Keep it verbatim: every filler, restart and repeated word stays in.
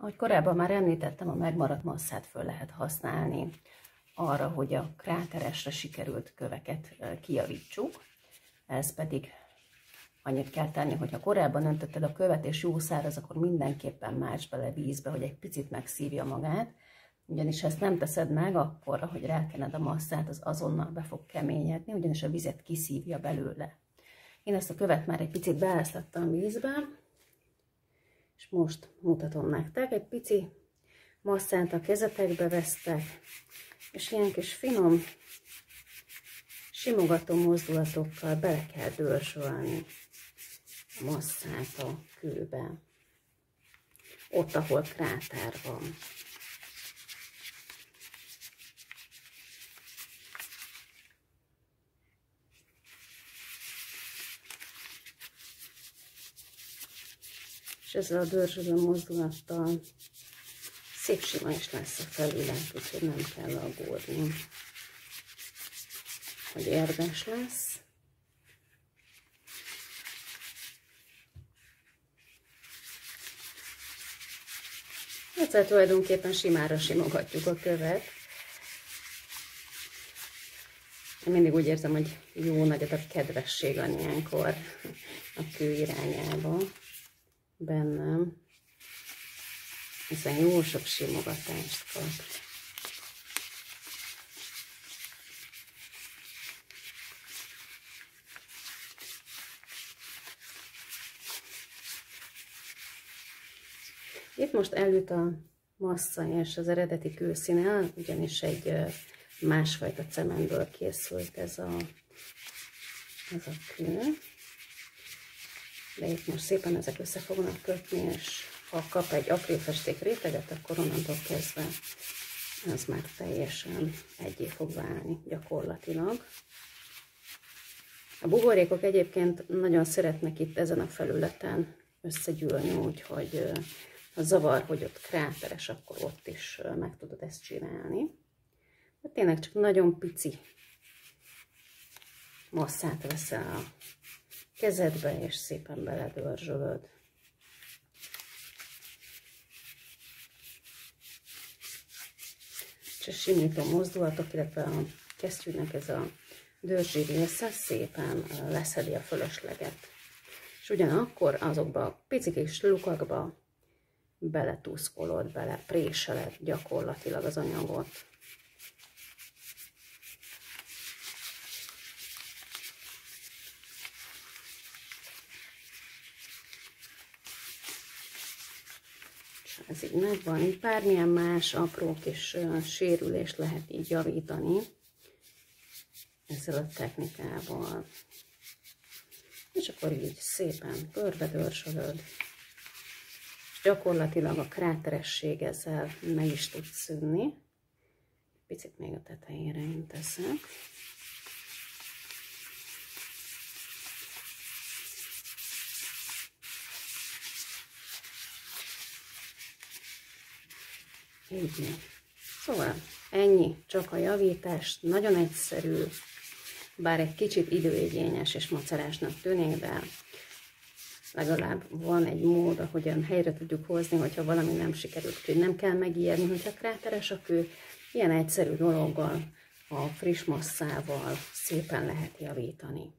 Ahogy korábban már említettem, a megmaradt masszát föl lehet használni arra, hogy a kráteresre sikerült köveket kijavítsuk. Ez pedig annyit kell tenni, hogyha korábban öntötted a követ és jó száraz, akkor mindenképpen márts bele vízbe, hogy egy picit megszívja magát. Ugyanis ha ezt nem teszed meg, akkor, ahogy rákened a masszát, az azonnal be fog keményedni, ugyanis a vizet kiszívja belőle. Én ezt a követ már egy picit beáztattam vízbe, és most mutatom nektek. Egy pici masszát a kezetekbe vesztek, és ilyen kis finom, simogató mozdulatokkal bele kell dörzsölni a masszát a kőbe, ott, ahol kráter van. És ezzel a dörzsölő mozdulattal szép sima is lesz a felület, úgyhogy nem kell aggódni, hogy érdes lesz. Ezzel tulajdonképpen simára simogatjuk a követ. Én mindig úgy érzem, hogy jó nagy a kedvesség van ilyenkor a kő irányába bennem, hiszen jó sok simogatást kap. Itt most elüt a massza és az eredeti kőszínnel, ugyanis egy másfajta cementből készült ez a, ez a kő. De itt most szépen ezek össze fognak kötni, és ha kap egy akrilfesték réteget, akkor onnantól kezdve az már teljesen egyé fog válni gyakorlatilag. A buborékok egyébként nagyon szeretnek itt ezen a felületen összegyűlni, úgyhogy ha zavar, hogy ott kráteres, akkor ott is meg tudod ezt csinálni. De tényleg csak nagyon pici masszát veszel a kezedbe, és szépen beledörzsölöd. És a simító mozdulatok, illetve a kesztyűnek ez a dörzsi része szépen leszedi a fölösleget. És ugyanakkor azokba a pici kis lukakba beletuszkolod, belepréseled gyakorlatilag az anyagot. Ez így megvan, így bármilyen más apró kis sérülést lehet így javítani ezzel a technikával. És akkor így szépen körbedörzsölöd. Gyakorlatilag a kráteresség ezzel meg is tud szűnni. Picit még a tetejére én teszek. Így. Szóval ennyi, csak a javítás, nagyon egyszerű, bár egy kicsit időigényes és macerásnak tűnik, de legalább van egy mód, ahogyan helyre tudjuk hozni, hogyha valami nem sikerült, hogy nem kell megijedni, hogyha kráteres a kő, ilyen egyszerű dologgal, a friss masszával szépen lehet javítani.